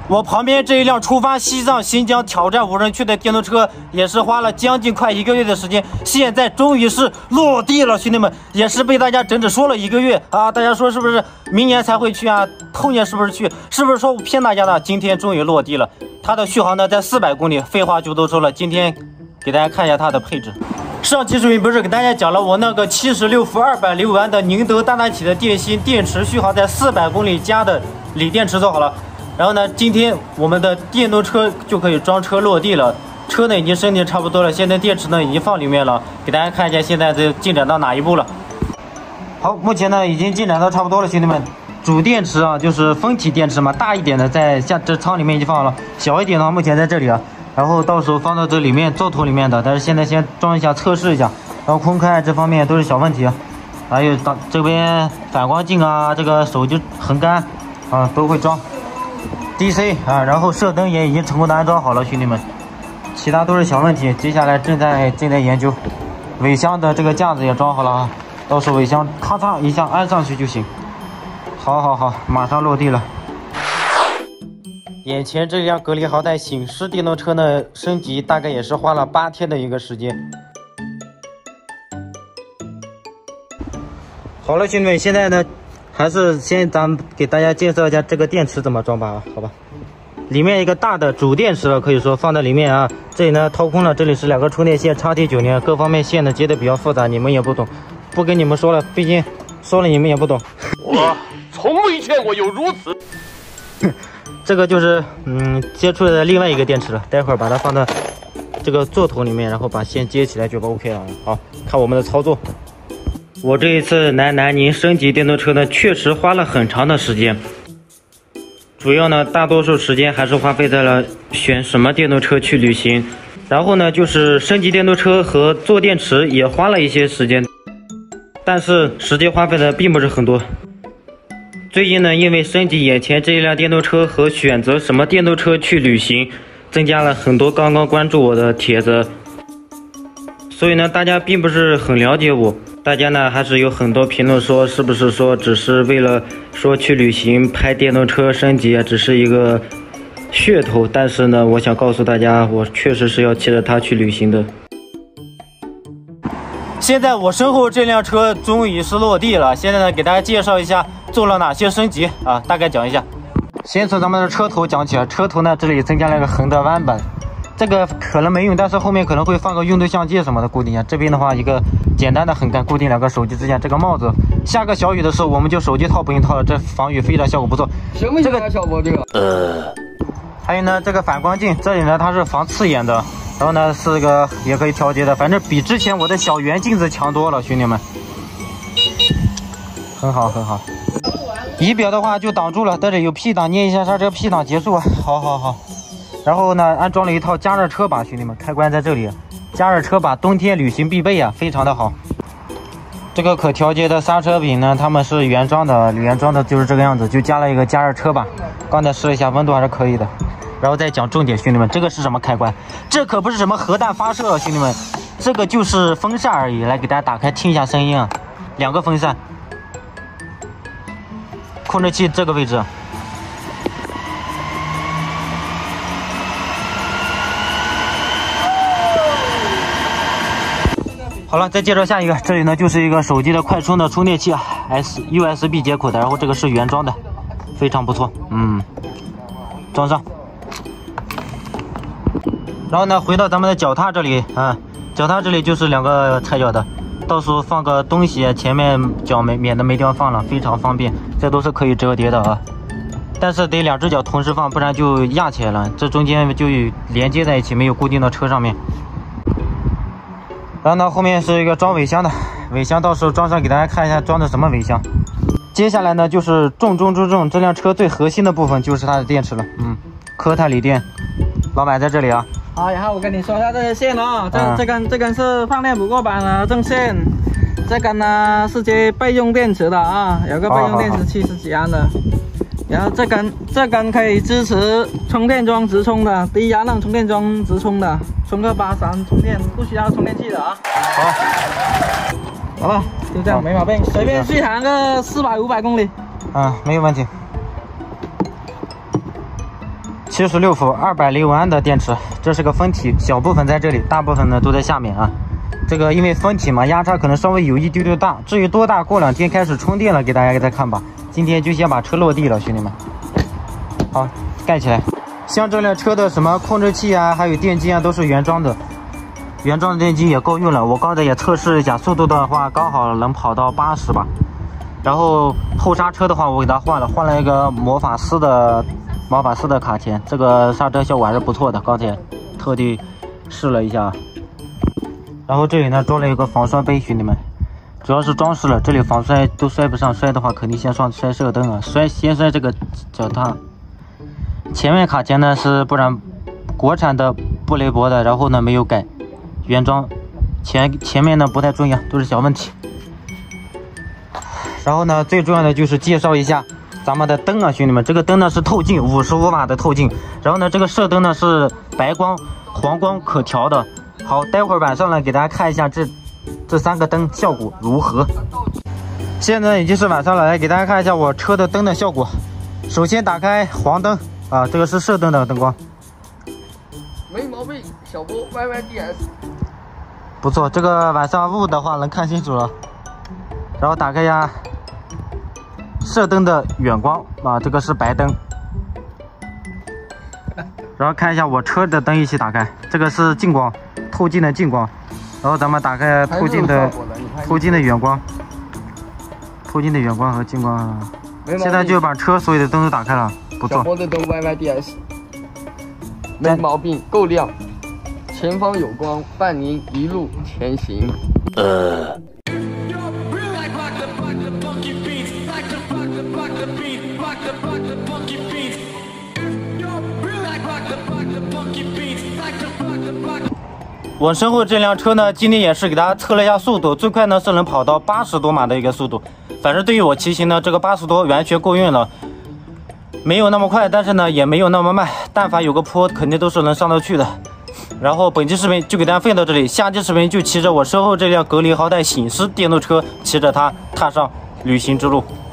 我旁边这一辆出发西藏、新疆挑战无人区的电动车，也是花了将近快1个月的时间，现在终于是落地了，兄弟们，也是被大家整整说了1个月啊！大家说是不是明年才会去啊？后年是不是去？是不是说我骗大家的？今天终于落地了，它的续航呢在400公里，废话就都说了，今天给大家看一下它的配置。上期视频不是给大家讲了我那个76伏260安的宁德大大体的电芯电池续航在400公里加的锂电池做好了。然后呢，今天我们的电动车就可以装车落地了，车呢已经升级差不多了，现在电池呢已经放里面了，给大家看一下现在这进展到哪一步了。好，目前呢已经进展到差不多了，兄弟们。主电池啊，就是分体电池嘛，大一点的在这舱里面已经放好了，小一点的目前在这里啊。然后到时候放到这里面座头里面的，但是现在先装一下测试一下，然后空开这方面都是小问题，还有这边反光镜啊，这个手机横杆啊都会装 DC 啊，然后射灯也已经成功的安装好了，兄弟们，其他都是小问题，接下来正在研究。尾箱的这个架子也装好了啊，到时候尾箱咔嚓一下安上去就行。好，马上落地了。眼前这辆格力豪泰醒狮电动车呢，升级大概也是花了8天的一个时间。好了，兄弟们，现在呢，还是先咱们给大家介绍一下这个电池怎么装吧，好吧？里面一个大的主电池了，可以说放在里面啊。这里呢掏空了，这里是2个充电线，插T90，各方面线呢接的比较复杂，你们也不懂，不跟你们说了，毕竟说了你们也不懂。 我从未见过有如此。 这个就是接出来的另外一个电池了，待会儿把它放到这个座头里面，然后把线接起来就 OK 了。好，看我们的操作。我这一次来南宁升级电动车呢，确实花了很长的时间，主要呢大多数时间还是花费在了选什么电动车去旅行，然后呢就是升级电动车和做电池也花了一些时间，但是实际花费的并不是很多。最近呢，因为升级眼前这一辆电动车和选择什么电动车去旅行，增加了很多刚刚关注我的帖子，所以呢，大家并不是很了解我。大家呢还是有很多评论说，是不是说只是为了说去旅行拍电动车升级啊，只是一个噱头。但是呢，我想告诉大家，我确实是要骑着它去旅行的。现在我身后这辆车终于是落地了，现在呢给大家介绍一下做了哪些升级啊，大概讲一下。先从咱们的车头讲起啊，车头呢这里增加了一个横的弯板，这个可能没用，但是后面可能会放个运动相机什么的固定一下。这边的话一个简单的横杆固定2个手机支架，这个帽子下个小雨的时候我们就手机套不用套了，这防雨非常效果不错。 行不行啊，小博这个？ 还有呢这个反光镜，这里呢它是防刺眼的，然后呢是个也可以调节的，反正比之前我的小圆镜子强多了，兄弟们，很好。仪表的话就挡住了，这里有 P 档，捏一下刹车 P 档结束啊。好。然后呢安装了一套加热车把，兄弟们，开关在这里，加热车把冬天旅行必备啊，非常的好。这个可调节的刹车柄呢，他们是原装的就是这个样子，就加了一个加热车把，刚才试了一下温度还是可以的。然后再讲重点，兄弟们，这个是什么开关？这可不是什么核弹发射，兄弟们，这个就是风扇而已。来给大家打开听一下声音啊，2个风扇，控制器这个位置。好了，再介绍下一个，这里呢就是一个手机的快充的充电器啊 ，USB 接口的，然后这个是原装的，非常不错，装上。然后呢，回到咱们的脚踏这里啊，脚踏这里就是2个踩脚的，到时候放个东西，前面脚免得没地方放了，非常方便。这都是可以折叠的啊，但是得2只脚同时放，不然就压起来了，这中间就连接在一起，没有固定到车上面。然后呢，后面是一个装尾箱的，尾箱到时候装上给大家看一下装的什么尾箱。接下来呢，就是重中之重，这辆车最核心的部分就是它的电池了，科泰锂电，老板在这里啊。 好，然后我跟你说一下这些线哦，这根是放电不过板的正线，这根呢是接备用电池的啊，有个备用电池70几安的，然后这根可以支持充电桩直充的，低压năng充电桩直充的，充个83充电，不需要充电器的啊。好了，就这样没毛病，随便续航个400、500公里。 没有问题。 76伏206安的电池，这是个分体，小部分在这里，大部分呢都在下面啊。这个因为分体嘛，压差可能稍微有一丢丢大，至于多大，过2天开始充电了，给大家再看吧。今天就先把车落地了，兄弟们。好，盖起来。像这辆车的什么控制器啊，还有电机啊，都是原装的。原装的电机也够用了，我刚才也测试一下，速度的话刚好能跑到80吧。然后后刹车的话，我给它换了一个魔法丝的卡钳，这个刹车效果还是不错的，刚才特地试了一下。然后这里呢装了一个防摔杯，兄弟们，主要是装饰了，这里防摔都摔不上，摔的话肯定先摔射灯啊，先摔这个脚踏。前面卡钳呢是国产的布雷博的，然后呢没有改，原装。前面呢不太重要，都是小问题。然后呢最重要的就是介绍一下咱们的灯啊，兄弟们，这个灯呢是透镜，55瓦的透镜，然后呢这个射灯呢是白光、黄光可调的。好，待会儿晚上呢给大家看一下这3个灯效果如何。现在已经是晚上了，来给大家看一下我车的灯的效果。首先打开黄灯啊，这个是射灯的灯光， 没毛病，小波 YYDS 不错，这个晚上雾的话能看清楚了。然后打开一下射灯的远光啊，这个是白灯。然后看一下我车的灯一起打开，这个是近光，透镜的近光。然后咱们打开透镜的远光，透镜的远光和近光。现在就把车所有的灯都打开了，不错。 小波的灯 YYDS 没毛病，够亮，前方有光，伴您一路前行。 我身后这辆车呢，今天也是给大家测了一下速度，最快呢是能跑到80多码的一个速度。反正对于我骑行呢，这个80多完全够用了，没有那么快，但是呢也没有那么慢。但凡有个坡，肯定都是能上得去的。然后本期视频就给大家分享到这里，下期视频就骑着我身后这辆格林豪泰醒狮电动车，骑着它踏上旅行之路。